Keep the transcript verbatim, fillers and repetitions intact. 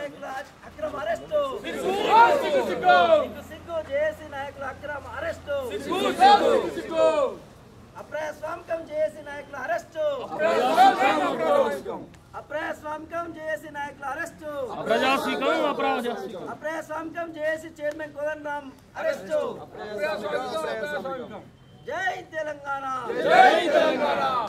నాయకుల అక్రమ అరెస్టు సిగ్గు జేఏసీ నాయకుల అక్రమ అరెస్టు అప్రజాస్వామికం జేఏసీ నాయకుల అరెస్టు అప్రజాస్వామికం జేఏసీ నాయకుల అరెస్టు అప్రజాస్వామికం జేఏసీ చైర్మన్ కోదండరాం అరెస్టు జై తెలంగాణ.